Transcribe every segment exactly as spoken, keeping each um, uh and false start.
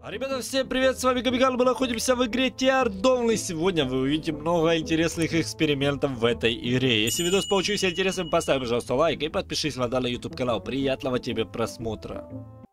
Ребята, всем привет, с вами Габигал, мы находимся в игре Tier Dawn, и сегодня вы увидите много интересных экспериментов в этой игре. Если видос получился интересным, поставь, пожалуйста, лайк и подпишись на данный YouTube канал. Приятного тебе просмотра.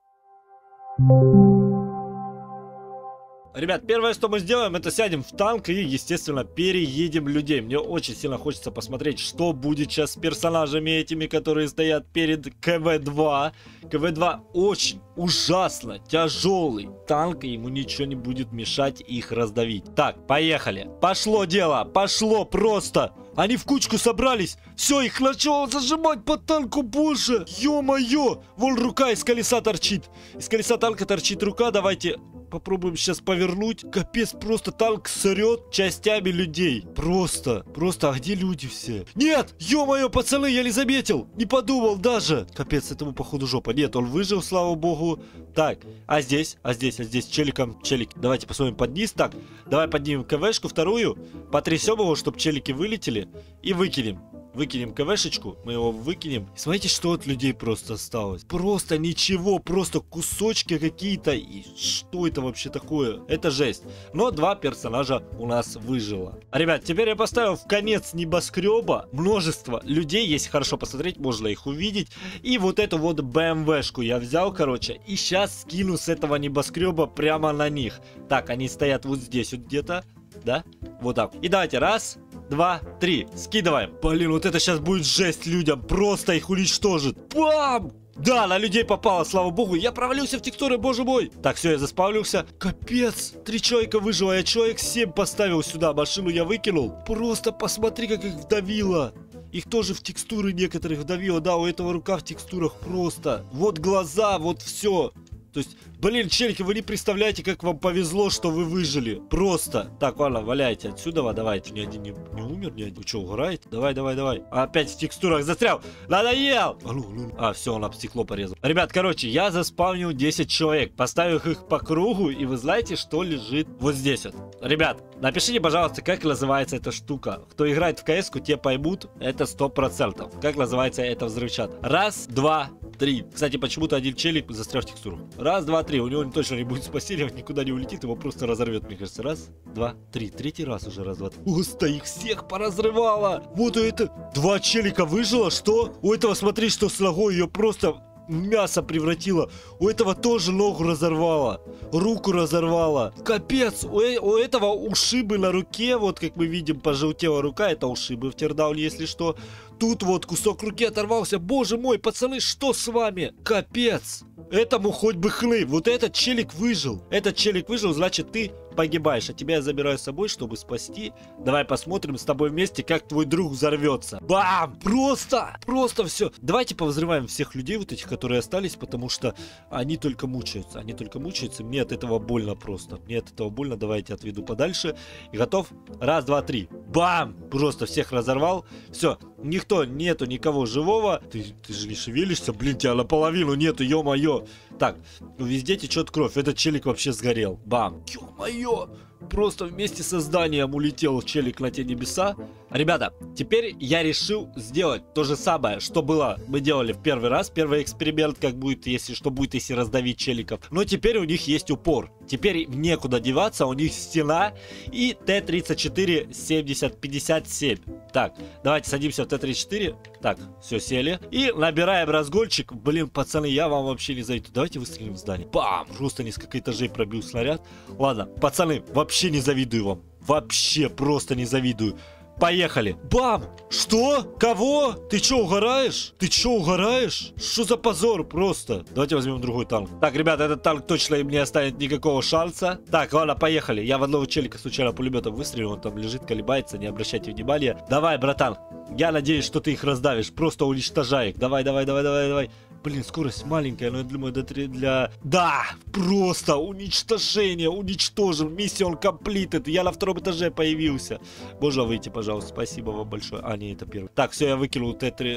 Ребят, первое, что мы сделаем, это сядем в танк и, естественно, переедем людей. Мне очень сильно хочется посмотреть, что будет сейчас с персонажами этими, которые стоят перед ка вэ два. ка вэ два очень ужасно тяжелый танк, и ему ничего не будет мешать их раздавить. Так, поехали. Пошло дело, пошло просто. Они в кучку собрались. Все, их начало зажимать по танку больше. Ё-моё. Вон рука из колеса торчит. Из колеса танка торчит рука. Давайте попробуем сейчас повернуть. Капец, просто танк срет частями людей. Просто, просто, а где люди все? Нет, ё-моё, пацаны, я не заметил. Не подумал даже. Капец, этому походу жопа. Нет, он выжил, слава богу. Так, а здесь, а здесь, а здесь челиком, челик. Давайте посмотрим под низ. Так, давай поднимем ка вэ-шку вторую. Потрясем его, чтобы челики вылетели. И выкинем. Выкинем ка вэ-шечку, мы его выкинем. Смотрите, что от людей просто осталось. Просто ничего, просто кусочки какие-то. И что это вообще такое? Это жесть. Но два персонажа у нас выжило. Ребят, теперь я поставил в конец небоскреба множество людей. Если хорошо посмотреть, можно их увидеть. И вот эту вот бэ эм вэ-шку я взял, короче. И сейчас скину с этого небоскреба прямо на них. Так, они стоят вот здесь вот где-то. Да? Вот так. И давайте, раз, два, три. Скидываем. Блин, вот это сейчас будет жесть людям. Просто их уничтожит. Бам! Да, на людей попало, слава богу. Я провалился в текстуры, боже мой. Так, все, я заспавнился. Капец. Три человека выжило. Я человек семь поставил сюда. Машину я выкинул. Просто посмотри, как их вдавило. Их тоже в текстуры некоторых вдавило. Да, у этого рука в текстурах просто. Вот глаза, вот все. То есть, блин, челики, вы не представляете, как вам повезло, что вы выжили. Просто. Так, ладно, валяйте отсюда, давайте. Ни один не, не умер, ни один. Вы что, угораете? Давай, давай, давай. Опять в текстурах застрял. Надоел. А, ну, ну. А, все, он об стекло порезал. Ребят, короче, я заспавнил десять человек. Поставил их по кругу, и вы знаете, что лежит вот здесь вот. Ребят, напишите, пожалуйста, как называется эта штука. Кто играет в ка эс-ку, те поймут. Это сто процентов. Как называется эта взрывчатка. Раз, два, три. Кстати, почему-то один челик застрял в текстурах. Раз, два, три. У него точно не будет спасения, он никуда не улетит, его просто разорвет, мне кажется. Раз, два, три. Третий раз уже раз, два, три. Просто их всех поразрывало. Вот у этого два челика выжило, что? У этого, смотри, что с ногой, ее просто в мясо превратило. У этого тоже ногу разорвало. Руку разорвало. Капец, у, э у этого ушибы на руке, вот как мы видим, пожелтела рука. Это ушибы в тирдауне, если что. Тут вот кусок руки оторвался. Боже мой, пацаны, что с вами? Капец. Этому хоть бы хны. Вот этот челик выжил. Этот челик выжил, значит, ты погибаешь. А тебя я забираю с собой, чтобы спасти. Давай посмотрим с тобой вместе, как твой друг взорвется. Бам! Просто! Просто все. Давайте повзрываем всех людей, вот этих, которые остались, потому что они только мучаются. Они только мучаются. Мне от этого больно просто. Мне от этого больно. Давайте отведу подальше. И готов? Раз, два, три. Бам! Просто всех разорвал. Все. Никто, нету никого живого. Ты, ты же не шевелишься, блин, тебя наполовину нету, ё-моё. Так, везде течет кровь. Этот челик вообще сгорел. Бам. Ё-моё. Просто вместе со зданием улетел челик на те небеса. Ребята, теперь я решил сделать то же самое, что было, мы делали в первый раз. Первый эксперимент, как будет, если что будет, если раздавить челиков. Но теперь у них есть упор. Теперь некуда деваться, у них стена и Т тридцать четыре семьдесят пятьдесят семь. Так, давайте садимся в Т тридцать четыре. Так, все, сели. И набираем разгончик. Блин, пацаны, я вам вообще не зайду. Давайте выстрелим в здание. Бам! Просто несколько этажей пробил снаряд. Ладно, пацаны, вообще не завидую вам. Вообще просто не завидую. Поехали. Бам! Что? Кого? Ты чё, угораешь? Ты чё, угораешь? Что за позор просто? Давайте возьмем другой танк. Так, ребята, этот танк точно им не оставит никакого шанса. Так, ладно, поехали. Я в одного челика случайно пулеметом выстрелил. Он там лежит, колебается, не обращайте внимания. Давай, братан. Я надеюсь, что ты их раздавишь. Просто уничтожай их. Давай, давай, давай, давай, давай. Блин, скорость маленькая, но я думаю, для... Да, просто уничтожение, уничтожим. Миссия он completed. Я на втором этаже появился. Можно выйти, пожалуйста. Спасибо вам большое. А, не, это первый. Так, все, я выкинул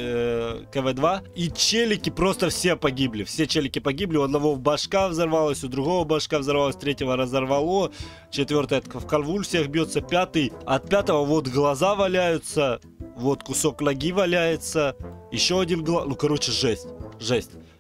ка вэ два. И челики просто все погибли. Все челики погибли. У одного в башка взорвалась, у другого башка взорвалась, третьего разорвало. Четвертый в конвульсиях бьется. Пятый. От пятого вот глаза валяются. Вот кусок ноги валяется. Еще один глаз. Ну, короче, жесть. Жесть.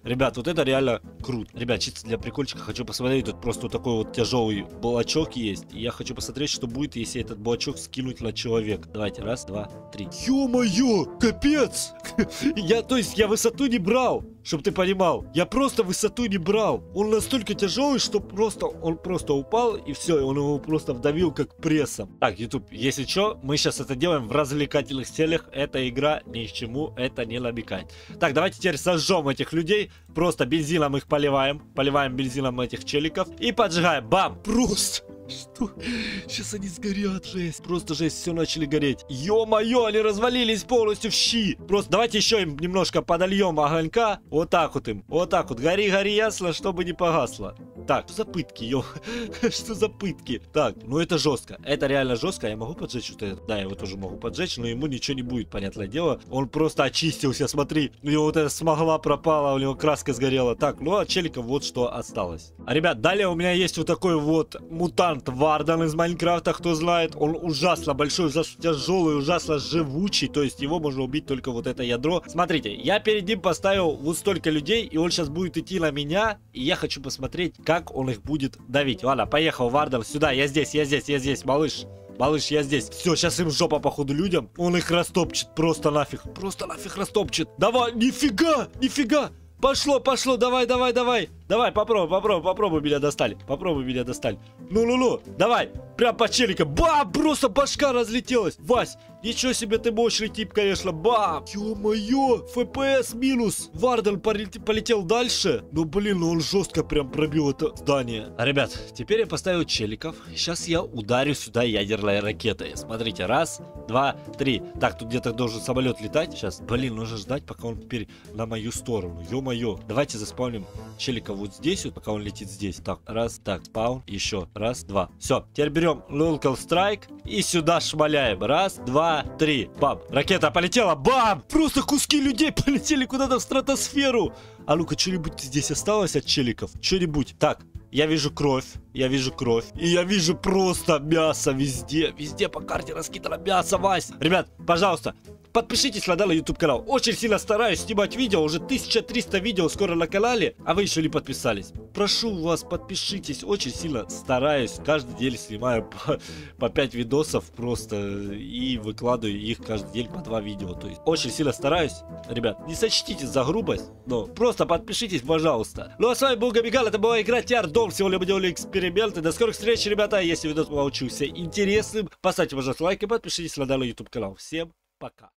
Ребят, вот это реально круто. Ребят, чисто для прикольчика хочу посмотреть. Тут просто вот такой вот тяжелый блочок есть. И я хочу посмотреть, что будет, если этот блочок скинуть на человека. Давайте, раз, два, три. Ё-моё, капец! Я, то есть, я высоту не брал, чтобы ты понимал. Я просто высоту не брал. Он настолько тяжелый, что просто, он просто упал, и все, он его просто вдавил как прессом. Так, YouTube, если что, мы сейчас это делаем в развлекательных целях. Эта игра ни к чему это не намекает. Так, давайте теперь сожжем этих людей. Просто бензином их поливаем. Поливаем бензином этих челиков. И поджигаем. Бам! Просто... Что? Сейчас они сгорят, жесть. Просто жесть, все начали гореть. Ё-моё, они развалились полностью в щи. Просто давайте еще им немножко подольем огонька. Вот так вот им. Вот так вот. Гори, гори, ясно, чтобы не погасло. Так, что за пытки, ё? Что за пытки? Так, ну это жестко. Это реально жестко. Я могу поджечь что-то? Да, я его тоже могу поджечь, но ему ничего не будет, понятное дело. Он просто очистился, смотри. У него вот эта смогла пропала, у него краска сгорела. Так, ну от челиков вот что осталось. А, ребят, далее у меня есть вот такой вот мутант Вардан из Майнкрафта, кто знает. Он ужасно большой, ужасно тяжелый, ужасно живучий. То есть его можно убить только вот это ядро. Смотрите, я перед ним поставил вот столько людей, и он сейчас будет идти на меня. И я хочу посмотреть, как он их будет давить. Ладно, поехал, Вардан, сюда. Я здесь, я здесь, я здесь, малыш. Малыш, я здесь. Все, сейчас им жопа, походу, людям. Он их растопчет, просто нафиг. Просто нафиг растопчет. Давай, нифига, нифига. Пошло, пошло, давай, давай, давай. Давай, попробуй, попробуй, попробуй меня достали. Попробуй меня достали. Ну-ну-ну, давай. Прям по челикам. Бам, просто башка разлетелась. Вась, ничего себе ты мощный тип, конечно. Бам. Ё-моё, эф пи эс минус. Вардан полетел дальше. Ну, блин, ну он жестко прям пробил это здание. А, ребят, теперь я поставил челиков. Сейчас я ударю сюда ядерной ракетой. Смотрите, раз, два, три. Так, тут где-то должен самолет летать. Сейчас, блин, нужно ждать, пока он теперь на мою сторону. Ё-моё. Давайте заспавним челика вот здесь, вот пока он летит здесь. Так, раз, так, спаун, еще, раз, два. Все, теперь берем Local Strike и сюда шмаляем. Раз, два, три. Бам. Ракета полетела. Бам! Просто куски людей полетели куда-то в стратосферу. А ну-ка, что-нибудь здесь осталось от челиков? Что-нибудь. Так, я вижу кровь, я вижу кровь. И я вижу просто мясо везде. Везде по карте раскидано мясо, Вась. Ребят, пожалуйста, подпишитесь на данный YouTube канал. Очень сильно стараюсь снимать видео. Уже тысяча триста видео скоро на канале. А вы еще не подписались. Прошу вас, подпишитесь. Очень сильно стараюсь. Каждый день снимаю по, по пять видосов просто. И выкладываю их каждый день по два видео. То есть очень сильно стараюсь. Ребят, не сочтите за грубость. Но просто подпишитесь, пожалуйста. Ну а с вами был Габигал. Это была игра Теардом. Сегодня мы делали эксперименты. До скорых встреч, ребята. Если видос получился интересным, поставьте, пожалуйста, лайк и подпишитесь на данный YouTube канал. Всем пока.